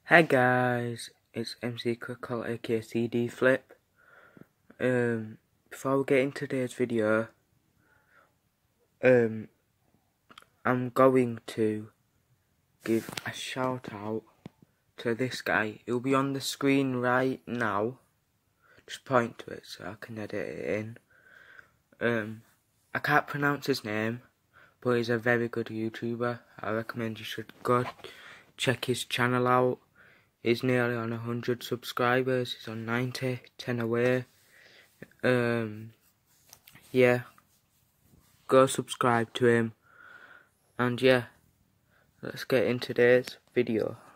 Hey guys, it's MC Quickcall aka CD Flip. Before we get into today's video, I'm going to give a shout out to this guy. He'll be on the screen right now. Just point to it so I can edit it in. I can't pronounce his name, but he's a very good YouTuber. I recommend you should go check his channel out. He's nearly on 100 subscribers. He's on 90, 10 away. Yeah, go subscribe to him. And yeah, let's get into today's video.